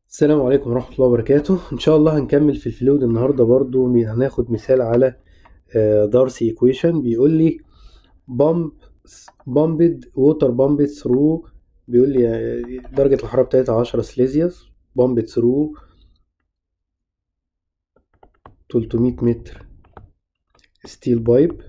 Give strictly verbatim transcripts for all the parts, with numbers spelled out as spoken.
السلام عليكم ورحمة الله وبركاته. إن شاء الله هنكمل في الفلويد النهاردة. برضو هناخد مثال على دارسي ايكويشن. بيقول لي بامب بامبد ووتر بامبد ثرو، بيقول لي آه، درجة الحرارة بتاعتها عشرة سليزيوس، بامبد ثرو تلتمية متر ستيل بايب.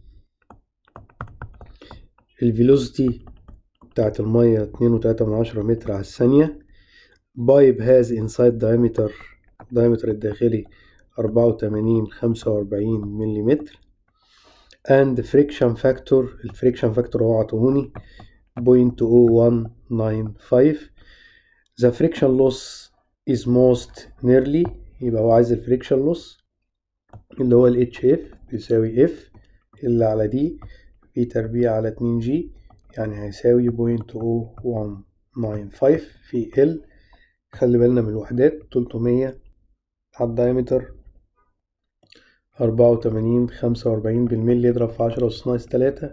الفيلوسيتي بتاعت المية اتنين وتلاتة من عشرة متر على الثانية. بايب هاز انسايد diameter diameter الداخلي أربعة وتمانين خمسة وأربعين مليمتر. and friction factor، الفريكشن فاكتور هو عطوهوني صفر فاصلة صفر واحد تسعة خمسة. the friction loss is most nearly، يبقى هو عايز الفريكشن لوس اللي هو ال اتش اف بيساوي F اللي على دي في تربيع على اتنين جي، يعني هيساوي صفر فاصلة صفر واحد تسعة خمسة في ال. خلي بالنا من الوحدات، تلتمية على الدايمتر أربعة وتمانين خمسة وأربعين بالملي، يضرب في عشرة أس ناقص تلاتة،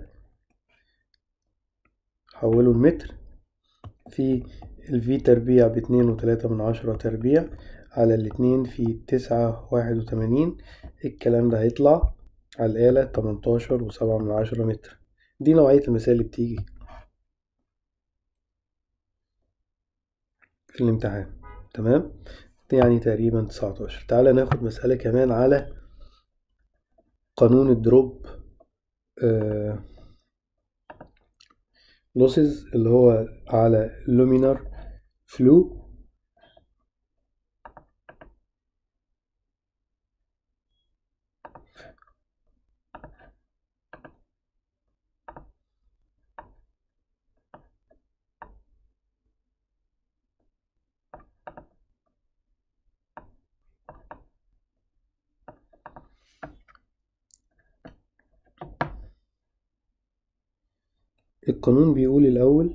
حوله المتر، في الفي تربيع باتنين وتلاتة من عشرة تربيع على الاتنين في تسعة واحد وتمانين. الكلام ده هيطلع على الآلة تمنتاشر وسبعة من عشرة متر. دي نوعية المسائل اللي بتيجي في الامتحان. تمام، يعني تقريبا تسعتاشر. تعالى ناخد مسألة كمان على قانون الدروب لوسز اللي هو على لومينار فلو. القانون بيقول الأول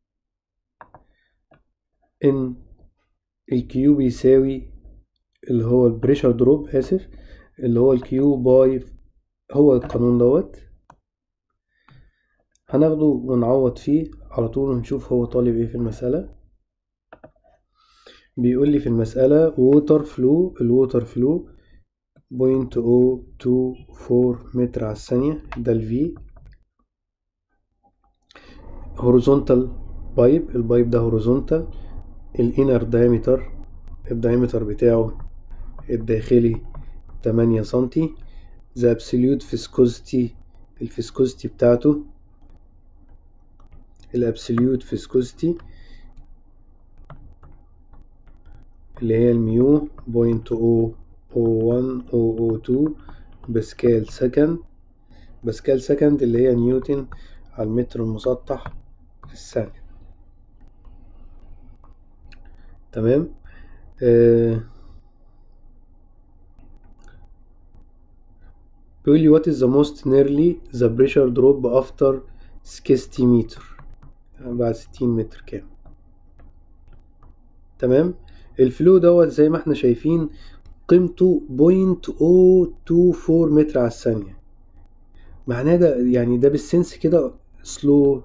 إن الكيو بيساوي اللي هو البريشر دروب، آسف، اللي هو الكيو باي، هو القانون دوت هناخده ونعوض فيه على طول ونشوف هو طالب ايه في المسألة. بيقول لي في المسألة ووتر فلو، الووتر فلو صفر فاصلة صفر اتنين أربعة متر على الثانية، ده الفي. هوريزونتال بايب، البايب ده هوريزونتال. الانر دايمتر، الدايمتر بتاعه الداخلي تمانية سنتي. ذا ابسوليوت فيسكوزيتي، الفيسكوزيتي بتاعته الابسوليوت فيسكوزيتي اللي هي الميو صفر فاصلة صفر واحد صفر صفر اتنين باسكال سكند. باسكال سكند اللي هي نيوتن على المتر المسطح في الثانية. تمام. آه بيقول لي what is the most nearly the pressure drop after ستين متر، يعني بعد ستين متر كام. تمام. الفلو دوت زي ما احنا شايفين قيمته صفر فاصلة صفر اتنين أربعة متر على الثانية، معناه ده يعني ده بالسنس كده سلو.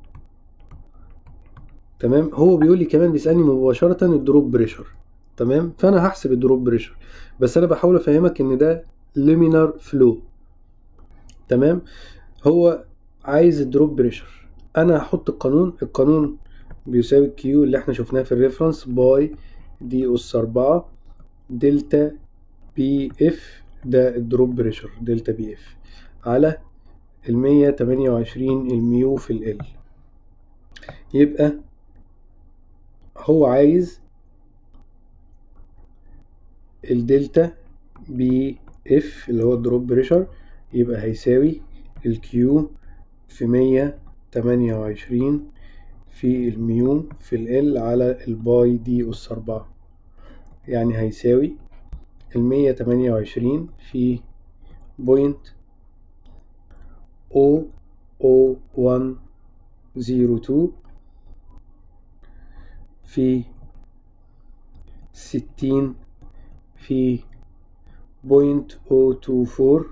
تمام. هو بيقول لي كمان بيسألني مباشرة الدروب بريشر. تمام، فانا هحسب الدروب بريشر، بس انا بحاول افهمك ان ده لومينار فلو. تمام. هو عايز الدروب بريشر، انا هحط القانون. القانون بيساوي كيو اللي احنا شفناه في الريفرنس باي دي اس أربعة دلتا بي اف، ده الدروب بريشر دلتا بي اف على المية تمانية وعشرين الميو في ال. يبقى هو عايز الدلتا بي اف اللي هو الدروب بريشر، يبقى هيساوي الكيو في مية تمانية وعشرين في الميو في ال على الباي دي اس أربعة، يعني هيساوي المية تمانية وعشرين في بوينت او او واحد زيرو اتنين في ستين في بوينت او اتنين اربعة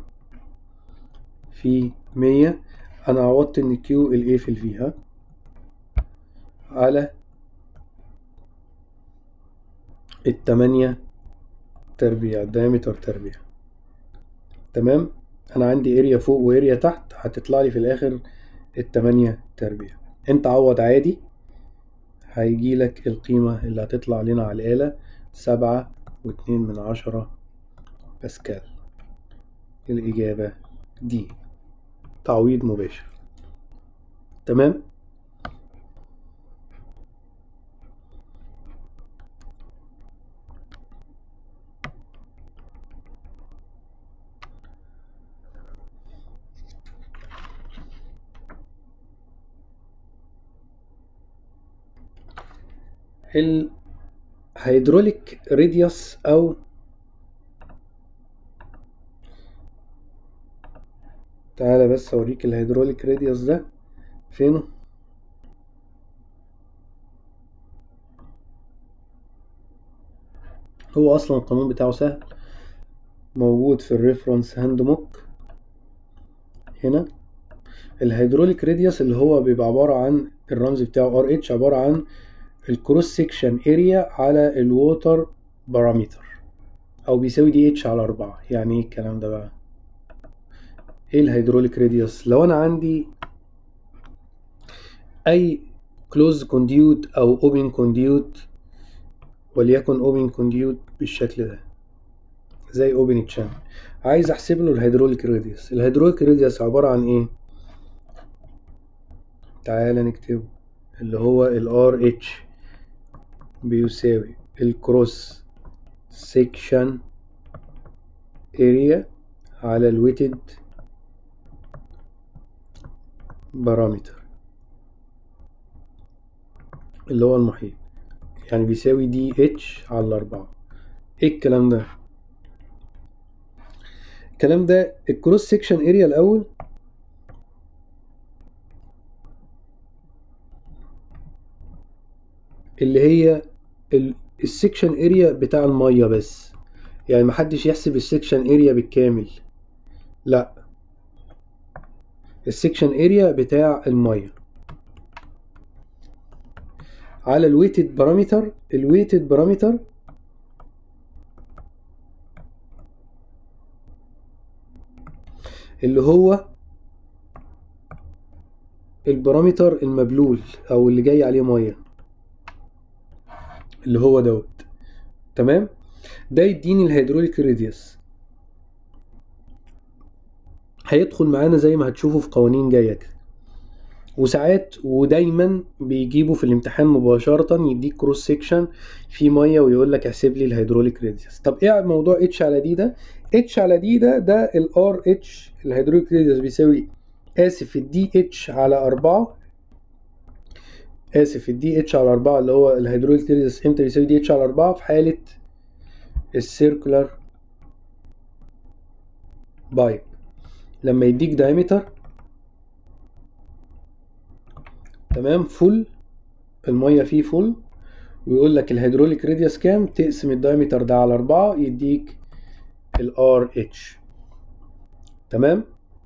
في مية. انا عوضت ان كيو الاي في الفي ها على التمانية تربيع، الدايمتر تربيع. تمام، انا عندي اريا فوق واريا تحت، هتطلع لي في الاخر التمانية تربيع. انت عوض عادي، هيجيلك القيمة اللي هتطلع لنا على الآلة سبعة واتنين من عشرة باسكال. الإجابة دي تعويض مباشر. تمام. الهيدروليك راديوس او تعالى بس اوريك الهيدروليك راديوس ده فين. هو اصلا القانون بتاعه سهل، موجود في الريفرنس هاند بوك هنا. الهيدروليك راديوس اللي هو بيبقى عبارة عن الرمز بتاعه ار اتش، عبارة عن الكروس سيكشن اريا على الووتر بارامتر، او بيساوي دي اتش على اربعة. يعني ايه الكلام ده بقى؟ ايه الهيدروليك راديوس؟ لو انا عندي اي كلوز كونديوت او اوبن كونديوت، وليكن اوبن كونديوت بالشكل ده زي اوبن تشانل، عايز احسب له الهيدروليك راديوس. الهيدروليك راديوس عبارة عن ايه؟ تعالى نكتبه، اللي هو ال ار اتش بيساوي الكروس سيكشن اريا على الويتد بارامتر اللي هو المحيط، يعني بيساوي دي اتش على أربعة. ايه الكلام ده؟ الكلام ده الكروس سيكشن اريا الاول اللي هي السيكشن اريا بتاع المية بس، يعني محدش يحسب السيكشن اريا بالكامل، لا، السيكشن اريا بتاع المية على الويتد بارامتر. الويتد بارامتر اللي هو البارامتر المبلول او اللي جاي عليه ميه، اللي هو دوت. تمام، ده يديني الهيدروليك راديوس. هيدخل معانا زي ما هتشوفوا في قوانين جايه كده، وساعات ودايما بيجيبوا في الامتحان مباشره يديك كروس سيكشن في ميه ويقول لك احسب لي الهيدروليك راديوس. طب ايه موضوع اتش على دي ده؟ اتش على دي ده ده الار اتش الهيدروليك راديوس بيساوي، اسف، الدي اتش على أربعة، اسف الدي اتش على أربعة اللي هو الهيدروليك راديوس امتى بيساوي دي اتش على أربعة؟ في حالة السيركولار بايب، لما يديك دايمتر تمام فول، المية فيه فول، ويقول لك الهيدروليك راديوس كام، تقسم الدايمتر ده على أربعة يديك الار اتش. تمام.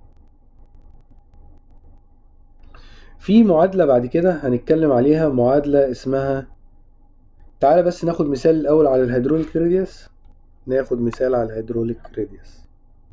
في معادلة بعد كده هنتكلم عليها، معادلة اسمها، تعالى بس ناخد مثال الأول على الهيدروليك راديوس. ناخد مثال على الهيدروليك راديوس.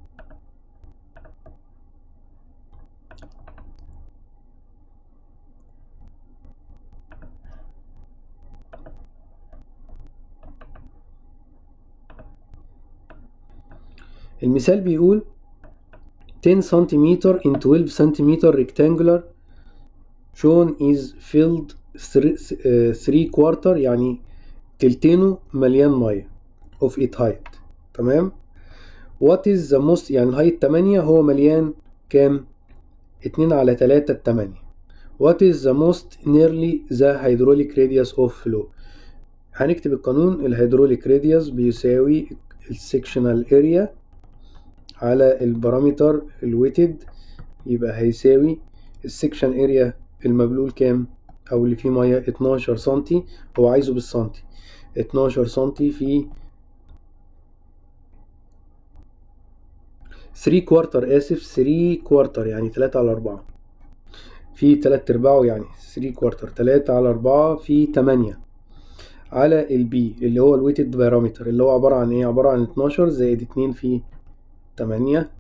المثال بيقول ten centimeter in twelve centimeter rectangular shown is filled three quarter، يعني تلتينه مليان ميه of it height. تمام. what is the most، يعني الهايت تمانية، هو مليان كام؟ اتنين على تلاتة التمانية. what is the most nearly the hydraulic radius of flow. هنكتب القانون، الهيدروليك راديوس بيساوي السكشنال اريا على البارامتر الويتد، يبقى هيساوي السكشن اريا المبلول كام او اللي فيه ميه اتناشر سنتي، هو عايزه بالسنتي، اتناشر سنتي في تلاتة كوارتر، اسف تلاتة كوارتر يعني تلاتة على أربعة، في تلات ارباعه يعني تلاتة كوارتر، تلاتة على أربعة في تمانية، على البي اللي هو الويتد بارامتر، اللي هو عبارة عن ايه؟ عبارة عن اتناشر زائد اتنين في تمانية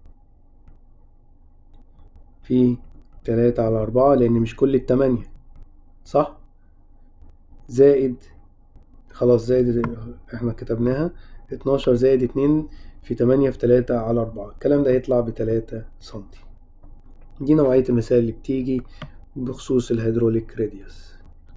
في تلاتة على أربعة، لأن مش كل التمانية صح؟ زائد خلاص زائد احنا كتبناها اتناشر زائد اتنين في تمانية في تلاتة على أربعة، الكلام ده هيطلع بتلاتة سنتي. دي نوعية المسائل اللي بتيجي بخصوص الهيدروليك راديوس.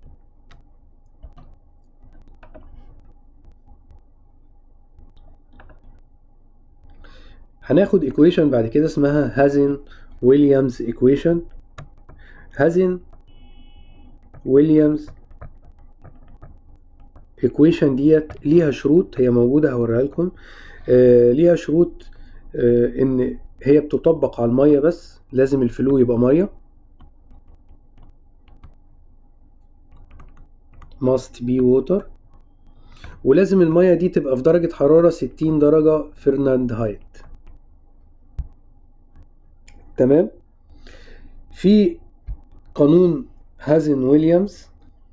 هناخد equation بعد كده اسمها هازن ويليامز equation. هازن ويليامز equation ديت ليها شروط، هي موجودة هوريها لكم. آه ليها شروط، آه ان هي بتطبق على المية بس، لازم الفلو يبقى مية، must be water، ولازم المية دي تبقى في درجة حرارة ستين درجة فرناندهايت. تمام. في قانون هازن ويليامز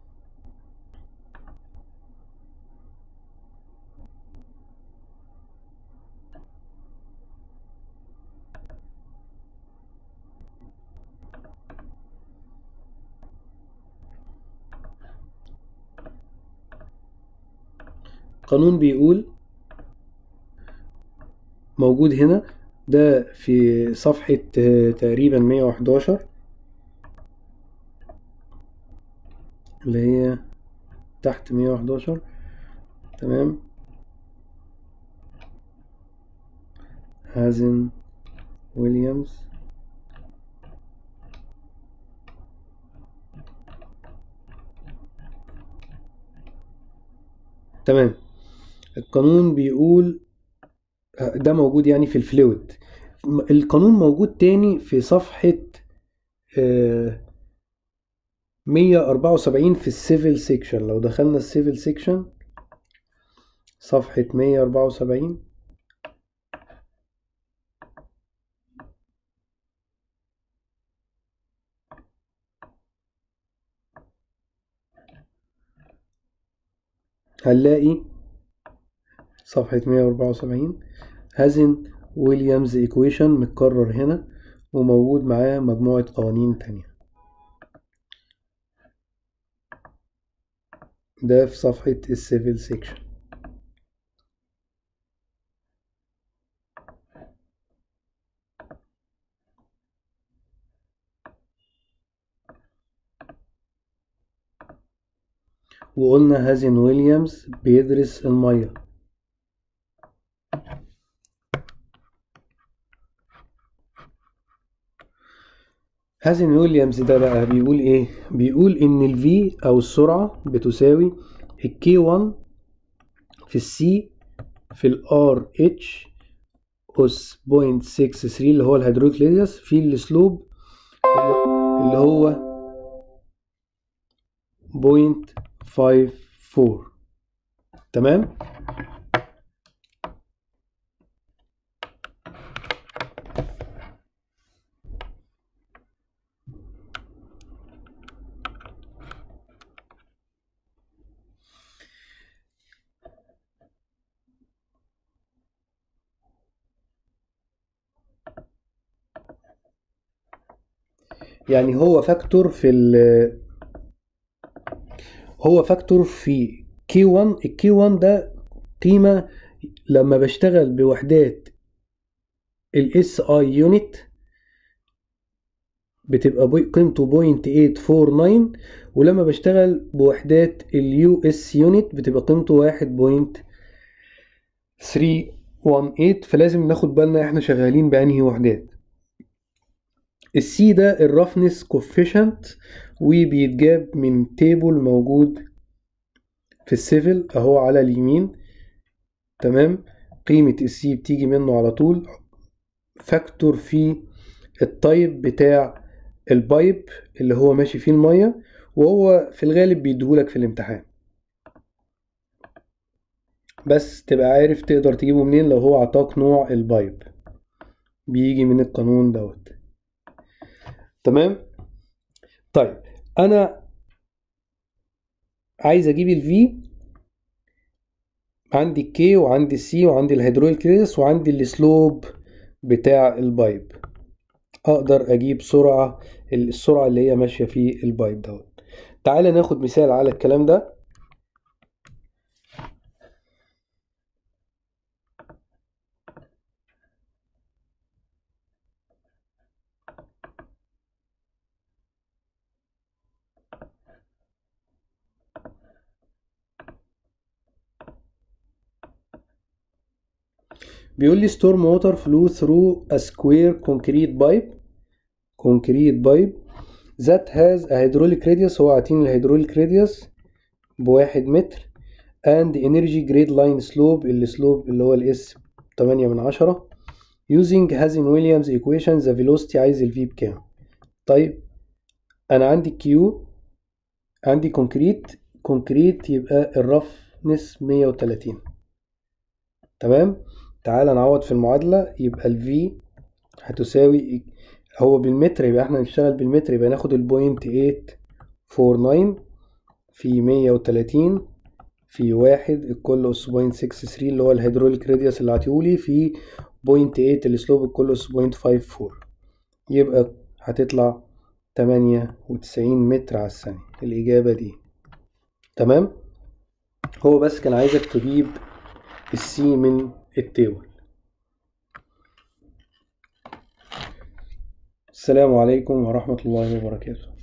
قانون بيقول، موجود هنا، ده في صفحة تقريبا مية وحداشر اللي هي تحت مية وحداشر. تمام. هازن ويليامز تمام. القانون بيقول، ده موجود يعني في الفلويد. القانون موجود تاني في صفحة مية وأربعة وسبعين في السيفل سيكشن. لو دخلنا السيفل سيكشن صفحة مية وأربعة وسبعين، هنلاقي صفحة مية وأربعة وسبعين هازن ويليامز ايكويشن متكرر هنا، وموجود معاه مجموعة قوانين تانية. ده في صفحة السيفل سيكشن. وقلنا هازن ويليامز بيدرس المية. هازن ويليامز ده بقى بيقول ايه؟ بيقول ان ال V او السرعة بتساوي ال كي واحد في ال C في ال آر إتش أس صفر فاصلة ستة وستين اللي هو الهيدروليك راديوس في السلوب اللي هو صفر فاصلة خمسة أربعة. تمام. يعني هو فاكتور في ال هو فاكتور في كي واحد. ال كي واحد ده قيمة لما بشتغل بوحدات ال إس آي يونت بتبقى قيمته صفر فاصلة تمنية أربعة تسعة، ولما بشتغل بوحدات اليو اس يونت بتبقى قيمته واحد فاصلة تلاتة تمنية. فلازم ناخد بالنا احنا شغالين بأنهي وحدات. السي ده الرفنس كوفيشنت، وبيتجاب من تيبل موجود في السيفل اهو على اليمين. تمام. قيمة السي بتيجي منه على طول، فاكتور في التايب بتاع البايب اللي هو ماشي فيه المية، وهو في الغالب بيديهولك في الامتحان، بس تبقى عارف تقدر تجيبه منين. لو هو عطاك نوع البايب بيجي من القانون دوت. تمام. طيب انا عايز اجيب الفي عندي الكي وعندي السي وعندي الهيدروليك ريديوس وعندي السلوب بتاع البايب. اقدر اجيب سرعة السرعة اللي هي ماشية في البايب دوت. تعالى ناخد مثال على الكلام ده. بيقول لي storm water flow through a square concrete pipe concrete pipe that has a hydraulic radius. هو عاطيني الهيدروليك radius بواحد متر and energy grade line slope السلوب اللي هو الاس تمانية من عشرة using هازن ويليامز equation the velocity عايز الفي بكام. طيب انا عندي كيو عندي كونكريت كونكريت يبقى الرفنس مية وتلاتين. تمام. تعال نعوض في المعادلة. يبقى الفي هتساوي هو بالمتر، يبقى احنا نشتغل بالمتر، يبقى ناخد البوينت ايت فور ناين في مية وتلاتين في واحد الكل اس بوينت سكس ثري اللي هو الهيدروليك راديوس اللي عطيهولي في بوينت ايت السلوب الكل اس بوينت فايف فور. يبقى هتطلع تمانية وتسعين متر على الثانية الإجابة دي. تمام. هو بس كان عايزك تجيب السي من التيبل. السلام عليكم ورحمة الله وبركاته.